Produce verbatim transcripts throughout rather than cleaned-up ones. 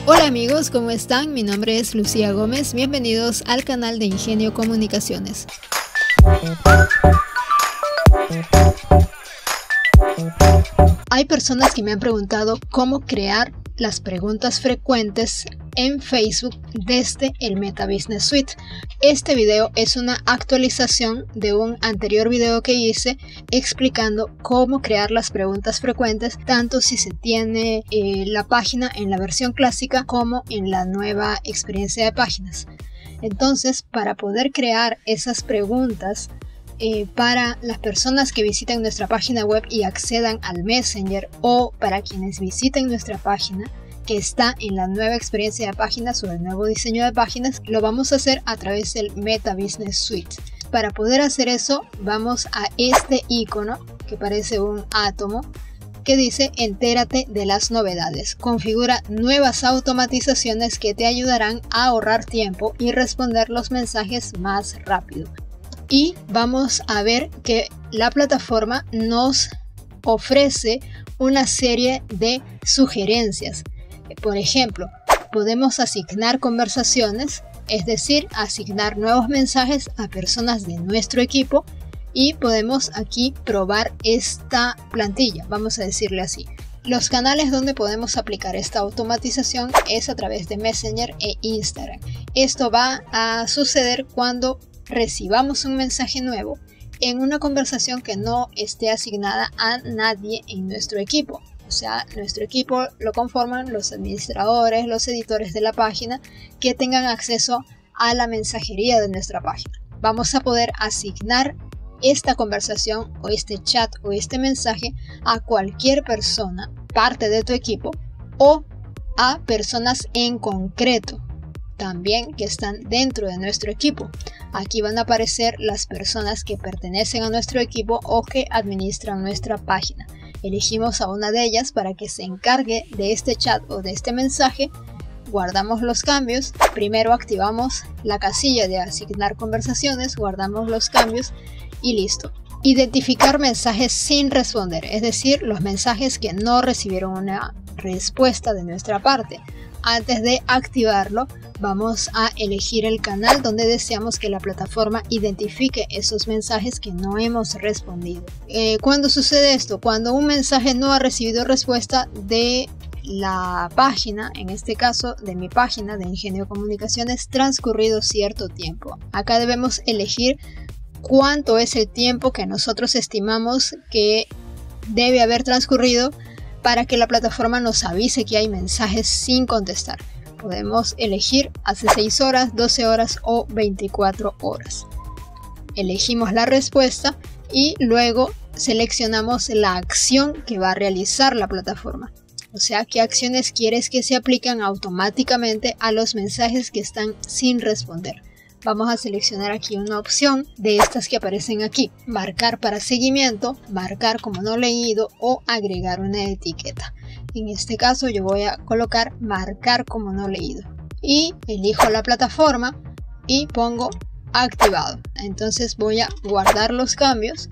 Hola amigos, ¿cómo están? Mi nombre es Lucía Gómez, bienvenidos al canal de Ingenio Comunicaciones. Hay personas que me han preguntado cómo crear las preguntas frecuentes en Facebook desde el Meta Business Suite. Este video es una actualización de un anterior video que hice explicando cómo crear las preguntas frecuentes, tanto si se tiene eh, la página en la versión clásica como en la nueva experiencia de páginas. Entonces, para poder crear esas preguntas Eh, para las personas que visiten nuestra página web y accedan al Messenger, o para quienes visiten nuestra página que está en la nueva experiencia de páginas o el nuevo diseño de páginas, lo vamos a hacer a través del Meta Business Suite. Para poder hacer eso, vamos a este icono que parece un átomo que dice entérate de las novedades. Configura nuevas automatizaciones que te ayudarán a ahorrar tiempo y responder los mensajes más rápido. Y vamos a ver que la plataforma nos ofrece una serie de sugerencias. Por ejemplo, podemos asignar conversaciones, es decir, asignar nuevos mensajes a personas de nuestro equipo, y podemos aquí probar esta plantilla, vamos a decirle así. Los canales donde podemos aplicar esta automatización es a través de Messenger e Instagram. Esto va a suceder cuando recibamos un mensaje nuevo en una conversación que no esté asignada a nadie en nuestro equipo. O sea, nuestro equipo lo conforman los administradores, los editores de la página que tengan acceso a la mensajería de nuestra página. Vamos a poder asignar esta conversación o este chat o este mensaje a cualquier persona, parte de tu equipo, o a personas en concreto también que están dentro de nuestro equipo. Aquí van a aparecer las personas que pertenecen a nuestro equipo o que administran nuestra página. Elegimos a una de ellas para que se encargue de este chat o de este mensaje. Guardamos los cambios. Primero activamos la casilla de asignar conversaciones, guardamos los cambios y listo. Identificar mensajes sin responder, es decir, los mensajes que no recibieron una respuesta de nuestra parte. Antes de activarlo, vamos a elegir el canal donde deseamos que la plataforma identifique esos mensajes que no hemos respondido. Eh, ¿Cuándo sucede esto? Cuando un mensaje no ha recibido respuesta de la página, en este caso de mi página de Ingenio Comunicaciones, transcurrido cierto tiempo. Acá debemos elegir cuánto es el tiempo que nosotros estimamos que debe haber transcurrido para que la plataforma nos avise que hay mensajes sin contestar. Podemos elegir hace seis horas, doce horas o veinticuatro horas. Elegimos la respuesta y luego seleccionamos la acción que va a realizar la plataforma. O sea, qué acciones quieres que se apliquen automáticamente a los mensajes que están sin responder. Vamos a seleccionar aquí una opción de estas que aparecen aquí. Marcar para seguimiento, marcar como no leído o agregar una etiqueta. En este caso yo voy a colocar marcar como no leído. Y elijo la plataforma y pongo activado. Entonces voy a guardar los cambios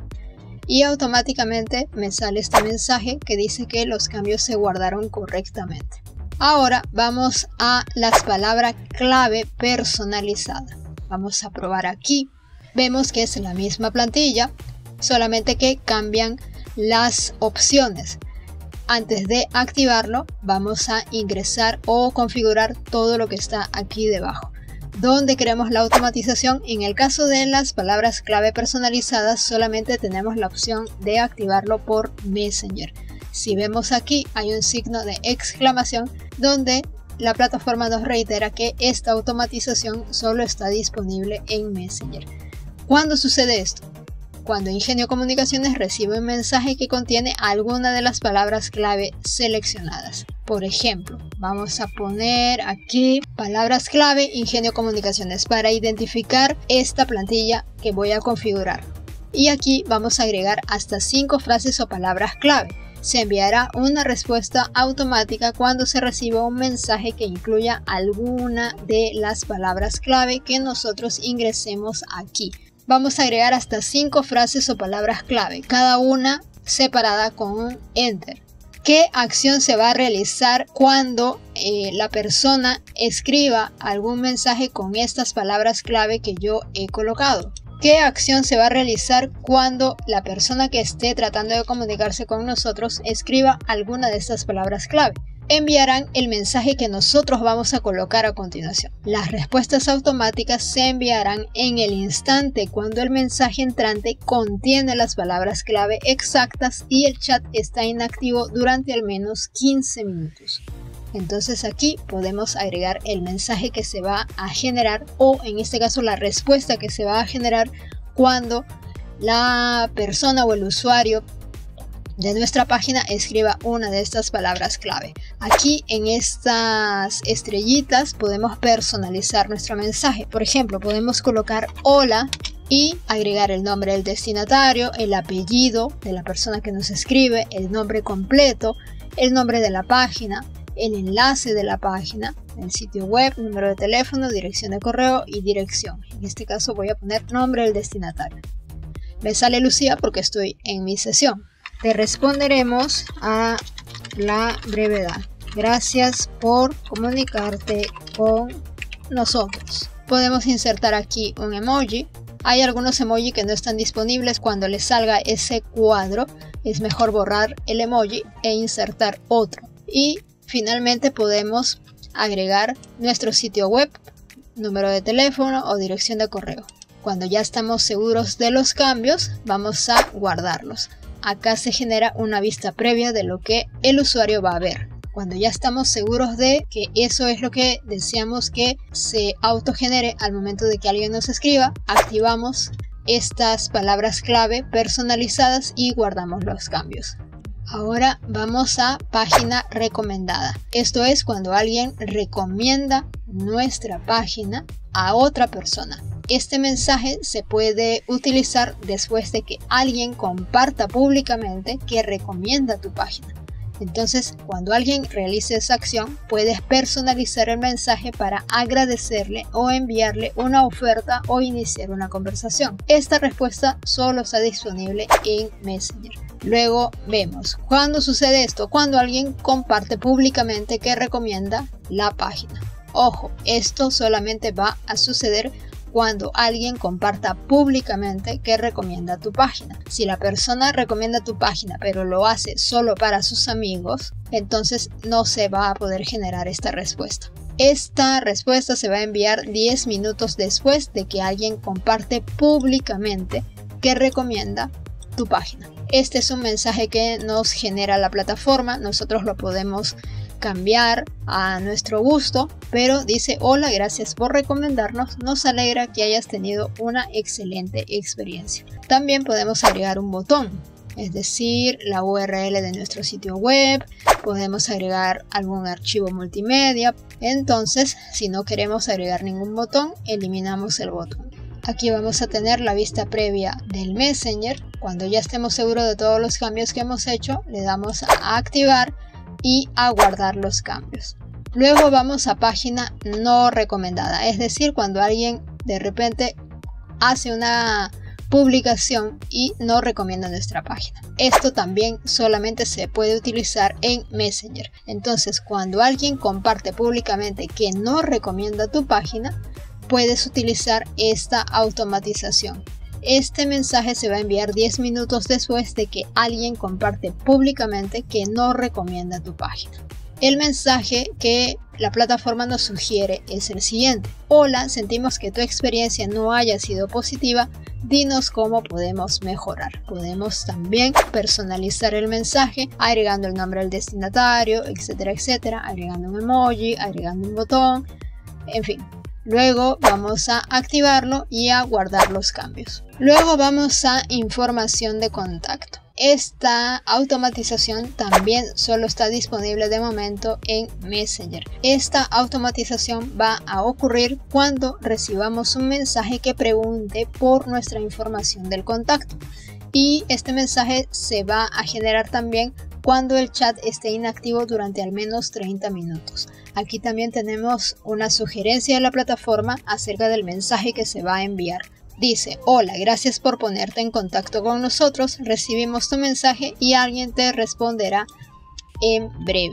y automáticamente me sale este mensaje que dice que los cambios se guardaron correctamente. Ahora vamos a las palabras clave personalizadas. Vamos a probar aquí. Vemos que es la misma plantilla, solamente que cambian las opciones. Antes de activarlo, vamos a ingresar o configurar todo lo que está aquí debajo. ¿Dónde queremos la automatización? En el caso de las palabras clave personalizadas, solamente tenemos la opción de activarlo por Messenger. Si vemos aquí, hay un signo de exclamación donde la plataforma nos reitera que esta automatización solo está disponible en Messenger. ¿Cuándo sucede esto? Cuando Ingenio Comunicaciones recibe un mensaje que contiene alguna de las palabras clave seleccionadas. Por ejemplo, vamos a poner aquí palabras clave Ingenio Comunicaciones para identificar esta plantilla que voy a configurar. Y aquí vamos a agregar hasta cinco frases o palabras clave. Se enviará una respuesta automática cuando se reciba un mensaje que incluya alguna de las palabras clave que nosotros ingresemos aquí. Vamos a agregar hasta cinco frases o palabras clave, cada una separada con un enter. ¿Qué acción se va a realizar cuando eh, la persona escriba algún mensaje con estas palabras clave que yo he colocado. ¿Qué acción se va a realizar cuando la persona que esté tratando de comunicarse con nosotros escriba alguna de estas palabras clave? Enviarán el mensaje que nosotros vamos a colocar a continuación. Las respuestas automáticas se enviarán en el instante cuando el mensaje entrante contiene las palabras clave exactas y el chat está inactivo durante al menos quince minutos. Entonces aquí podemos agregar el mensaje que se va a generar, o en este caso la respuesta que se va a generar cuando la persona o el usuario de nuestra página escriba una de estas palabras clave. Aquí en estas estrellitas podemos personalizar nuestro mensaje. Por ejemplo, podemos colocar hola y agregar el nombre del destinatario, el apellido de la persona que nos escribe, el nombre completo, el nombre de la página, el enlace de la página, el sitio web, número de teléfono, dirección de correo y dirección. En este caso voy a poner nombre del destinatario. Me sale Lucía porque estoy en mi sesión. Te responderemos a la brevedad. Gracias por comunicarte con nosotros. Podemos insertar aquí un emoji. Hay algunos emoji que no están disponibles. Cuando les salga ese cuadro, es mejor borrar el emoji e insertar otro. Y finalmente podemos agregar nuestro sitio web, número de teléfono o dirección de correo. Cuando ya estamos seguros de los cambios, vamos a guardarlos. Acá se genera una vista previa de lo que el usuario va a ver. Cuando ya estamos seguros de que eso es lo que deseamos que se autogenere al momento de que alguien nos escriba, activamos estas palabras clave personalizadas y guardamos los cambios. Ahora vamos a página recomendada. Esto es cuando alguien recomienda nuestra página a otra persona. Este mensaje se puede utilizar después de que alguien comparta públicamente que recomienda tu página. Entonces, cuando alguien realice esa acción, puedes personalizar el mensaje para agradecerle o enviarle una oferta o iniciar una conversación. Esta respuesta solo está disponible en Messenger. Luego vemos cuándo sucede esto, cuando alguien comparte públicamente que recomienda la página. Ojo, esto solamente va a suceder cuando alguien comparta públicamente que recomienda tu página. Si la persona recomienda tu página pero lo hace solo para sus amigos, entonces no se va a poder generar esta respuesta. Esta respuesta se va a enviar diez minutos después de que alguien comparte públicamente que recomienda tu página. Este es un mensaje que nos genera la plataforma. Nosotros lo podemos cambiar a nuestro gusto, pero dice: hola, gracias por recomendarnos, nos alegra que hayas tenido una excelente experiencia. También podemos agregar un botón, es decir, la U R L de nuestro sitio web. Podemos agregar algún archivo multimedia. Entonces, si no queremos agregar ningún botón, eliminamos el botón. Aquí vamos a tener la vista previa del Messenger. Cuando ya estemos seguros de todos los cambios que hemos hecho, le damos a activar y a guardar los cambios. Luego vamos a página no recomendada, es decir, cuando alguien de repente hace una publicación y no recomienda nuestra página. Esto también solamente se puede utilizar en Messenger. Entonces, cuando alguien comparte públicamente que no recomienda tu página, puedes utilizar esta automatización. Este mensaje se va a enviar diez minutos después de que alguien comparte públicamente que no recomienda tu página. El mensaje que la plataforma nos sugiere es el siguiente: hola, sentimos que tu experiencia no haya sido positiva, dinos cómo podemos mejorar. Podemos también personalizar el mensaje agregando el nombre del destinatario, etcétera, etcétera, agregando un emoji, agregando un botón, en fin. Luego vamos a activarlo y a guardar los cambios. Luego vamos a información de contacto. Esta automatización también solo está disponible de momento en Messenger. Esta automatización va a ocurrir cuando recibamos un mensaje que pregunte por nuestra información del contacto. Y este mensaje se va a generar también cuando el chat esté inactivo durante al menos treinta minutos. Aquí también tenemos una sugerencia de la plataforma acerca del mensaje que se va a enviar. Dice: hola, gracias por ponerte en contacto con nosotros, recibimos tu mensaje y alguien te responderá en breve.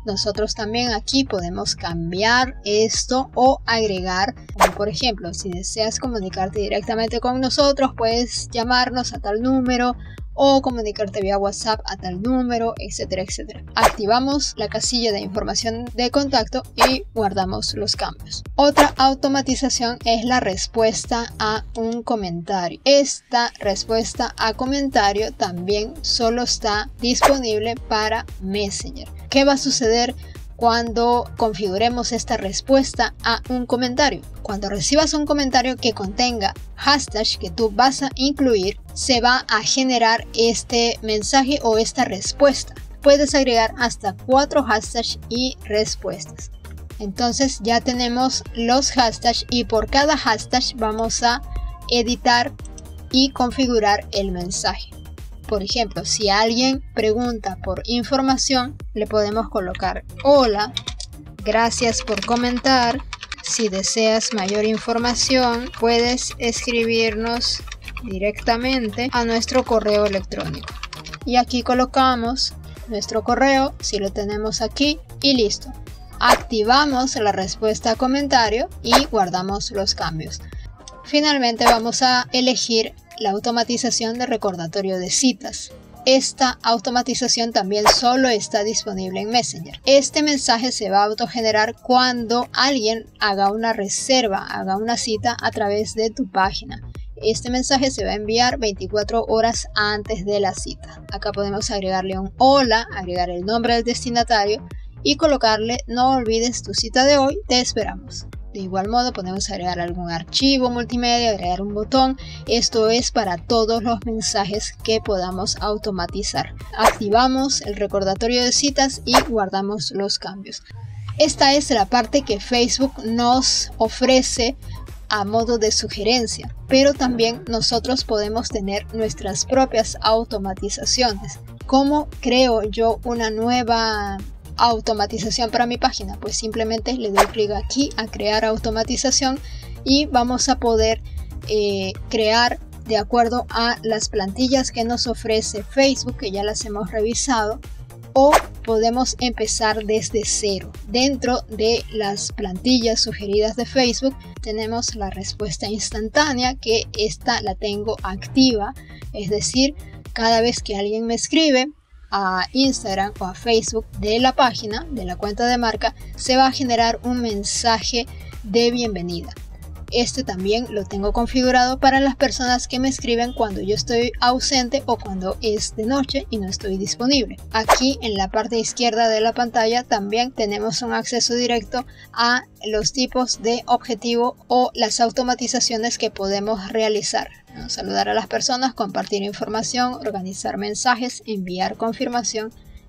nosotros también aquí podemos cambiar esto o agregar, como por ejemplo, si deseas comunicarte directamente con nosotros, puedes llamarnos a tal número o comunicarte vía WhatsApp a tal número, etcétera, etcétera. Activamos la casilla de información de contacto y guardamos los cambios. Otra automatización es la respuesta a un comentario. Esta respuesta a comentario también solo está disponible para Messenger. ¿Qué va a suceder cuando configuremos esta respuesta a un comentario? Cuando recibas un comentario que contenga hashtag que tú vas a incluir, se va a generar este mensaje o esta respuesta. Puedes agregar hasta cuatro hashtags y respuestas. Entonces ya tenemos los hashtags y por cada hashtag vamos a editar y configurar el mensaje. Por ejemplo, si alguien pregunta por información, le podemos colocar: hola, gracias por comentar. Si deseas mayor información, puedes escribirnos directamente a nuestro correo electrónico. Y aquí colocamos nuestro correo, si lo tenemos aquí, y listo. Activamos la respuesta a comentario y guardamos los cambios. Finalmente vamos a elegir la automatización de recordatorio de citas. Esta automatización también solo está disponible en Messenger. Este mensaje se va a autogenerar cuando alguien haga una reserva, haga una cita a través de tu página. Este mensaje se va a enviar veinticuatro horas antes de la cita. Acá podemos agregarle un hola, agregar el nombre del destinatario y colocarle: no olvides tu cita de hoy, te esperamos. De igual modo podemos agregar algún archivo multimedia, agregar un botón. Esto es para todos los mensajes que podamos automatizar. Activamos el recordatorio de citas y guardamos los cambios. Esta es la parte que Facebook nos ofrece a modo de sugerencia, pero también nosotros podemos tener nuestras propias automatizaciones. ¿Cómo creo yo una nueva automatización para mi página? Pues simplemente le doy clic aquí a crear automatización y vamos a poder eh, crear de acuerdo a las plantillas que nos ofrece Facebook, que ya las hemos revisado, o podemos empezar desde cero. Dentro de las plantillas sugeridas de Facebook tenemos la respuesta instantánea, que esta la tengo activa, es decir, cada vez que alguien me escribe a Instagram o a Facebook de la página, de la cuenta de marca, se va a generar un mensaje de bienvenida. Este también lo tengo configurado para las personas que me escriben cuando yo estoy ausente o cuando es de noche y no estoy disponible. Aquí en la parte izquierda de la pantalla también tenemos un acceso directo a los tipos de objetivo o las automatizaciones que podemos realizar. ¿no? Saludar a las personas, compartir información, organizar mensajes, enviar confirmación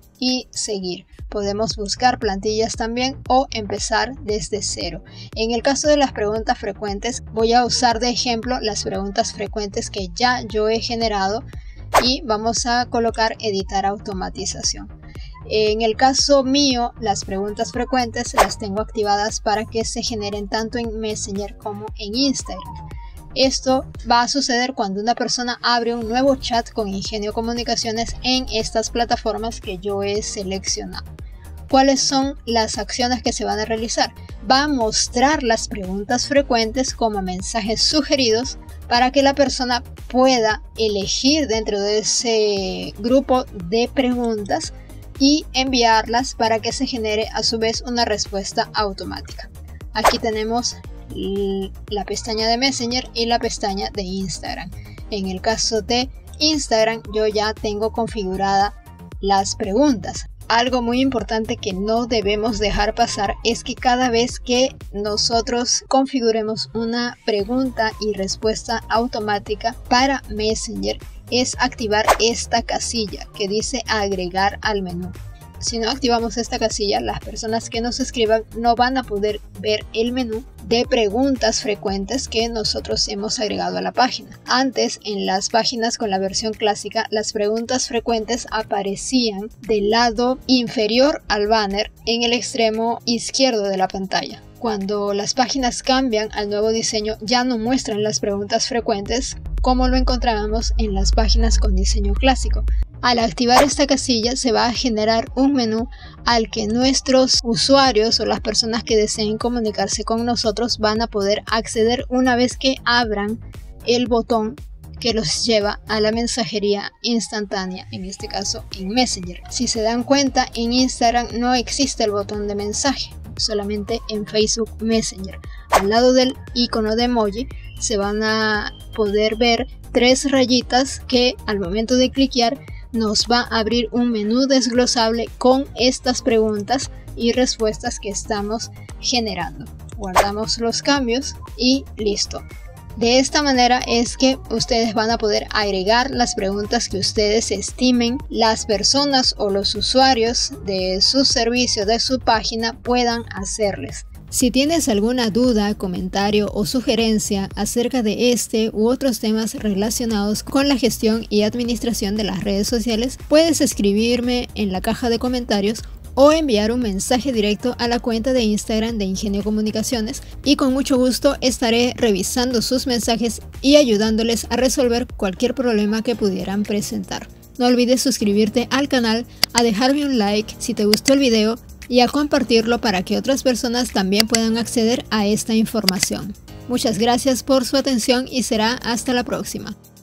y seguir. Podemos buscar plantillas también o empezar desde cero. En el caso de las preguntas frecuentes, voy a usar de ejemplo las preguntas frecuentes que ya yo he generado y vamos a colocar editar automatización. En el caso mío, las preguntas frecuentes las tengo activadas para que se generen tanto en Messenger como en Instagram. Esto va a suceder cuando una persona abre un nuevo chat con Ingenio Comunicaciones en estas plataformas que yo he seleccionado. ¿Cuáles son las acciones que se van a realizar? Va a mostrar las preguntas frecuentes como mensajes sugeridos para que la persona pueda elegir dentro de ese grupo de preguntas y enviarlas para que se genere a su vez una respuesta automática. Aquí tenemos la pestaña de Messenger y la pestaña de Instagram. En el caso de Instagram yo ya tengo configurada las preguntas. Algo muy importante que no debemos dejar pasar es que cada vez que nosotros configuremos una pregunta y respuesta automática para Messenger es activar esta casilla que dice agregar al menú. Si no activamos esta casilla, las personas que nos escriban no van a poder ver el menú de preguntas frecuentes que nosotros hemos agregado a la página. Antes, en las páginas con la versión clásica, las preguntas frecuentes aparecían del lado inferior al banner en el extremo izquierdo de la pantalla. Cuando las páginas cambian al nuevo diseño, ya no muestran las preguntas frecuentes como lo encontrábamos en las páginas con diseño clásico. Al activar esta casilla se va a generar un menú al que nuestros usuarios o las personas que deseen comunicarse con nosotros van a poder acceder una vez que abran el botón que los lleva a la mensajería instantánea, en este caso en Messenger. Si se dan cuenta, en Instagram no existe el botón de mensaje, solamente en Facebook Messenger. Al lado del icono de emoji se van a poder ver tres rayitas que al momento de cliquear nos va a abrir un menú desglosable con estas preguntas y respuestas que estamos generando. Guardamos los cambios y listo. De esta manera es que ustedes van a poder agregar las preguntas que ustedes estimen las personas o los usuarios de su servicio, de su página, puedan hacerles. Si tienes alguna duda, comentario o sugerencia acerca de este u otros temas relacionados con la gestión y administración de las redes sociales, puedes escribirme en la caja de comentarios o enviar un mensaje directo a la cuenta de Instagram de Ingenio Comunicaciones y con mucho gusto estaré revisando sus mensajes y ayudándoles a resolver cualquier problema que pudieran presentar. No olvides suscribirte al canal, a dejarme un like si te gustó el video y a compartirlo para que otras personas también puedan acceder a esta información. Muchas gracias por su atención y será hasta la próxima.